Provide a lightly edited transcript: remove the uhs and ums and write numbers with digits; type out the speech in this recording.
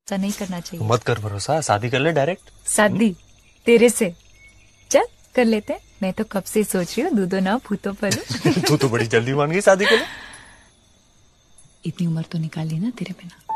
ऐसा नहीं करना चाहिए। मत कर भरोसा, शादी कर ले डायरेक्ट। शादी तेरे से? चल कर लेते हैं। मैं तो कब से सोच रही हूँ दूधो ना भूतो पलो। तू तो बड़ी जल्दी मान गई शादी के लिए। इतनी उम्र तो निकाल ली ना तेरे बिना।